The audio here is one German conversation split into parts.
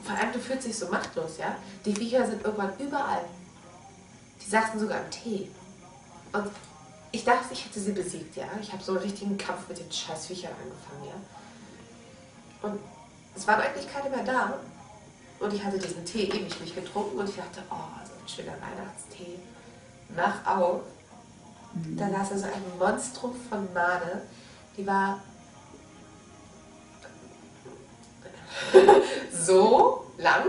Vor allem, du fühlst dich so machtlos, ja? Die Viecher sind irgendwann überall. Die saßen sogar im Tee. Und ich dachte, ich hätte sie besiegt, ja? Ich habe so einen richtigen Kampf mit den scheiß Viechern angefangen, ja? Und es waren eigentlich keine mehr da. Und ich hatte diesen Tee ewig nicht getrunken und ich dachte, oh, so ein schöner Weihnachtstee. Mach auf. Da saß also ein Monstrum von Made. Die war so lang.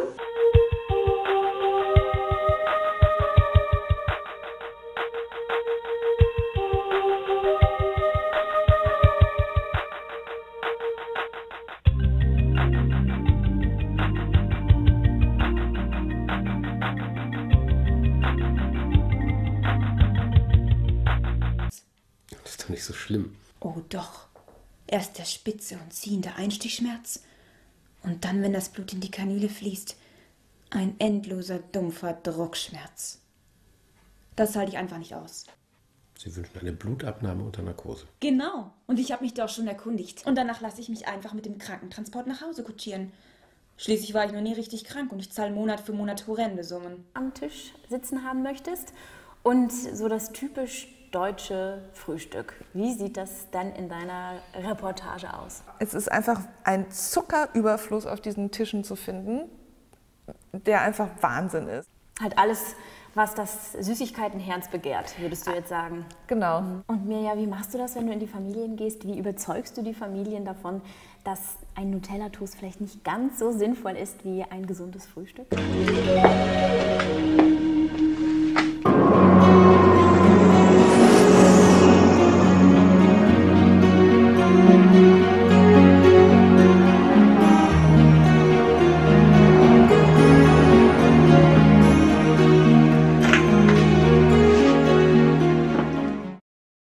Das ist doch nicht so schlimm. Oh doch. Erst der spitze und ziehende Einstichschmerz und dann, wenn das Blut in die Kanüle fließt, ein endloser, dumpfer Druckschmerz. Das halte ich einfach nicht aus. Sie wünschen eine Blutabnahme unter Narkose. Genau. Und ich habe mich doch schon erkundigt. Und danach lasse ich mich einfach mit dem Krankentransport nach Hause kutschieren. Schließlich war ich noch nie richtig krank und ich zahle Monat für Monat horrende Summen. Am Tisch sitzen haben möchtest und so das typisch deutsche Frühstück. Wie sieht das dann in deiner Reportage aus? Es ist einfach ein Zuckerüberfluss auf diesen Tischen zu finden, der einfach Wahnsinn ist. Halt alles, was das Süßigkeitenherz begehrt, würdest du jetzt sagen. Genau. Und Mirja, wie machst du das, wenn du in die Familien gehst? Wie überzeugst du die Familien davon, dass ein Nutella-Toast vielleicht nicht ganz so sinnvoll ist wie ein gesundes Frühstück?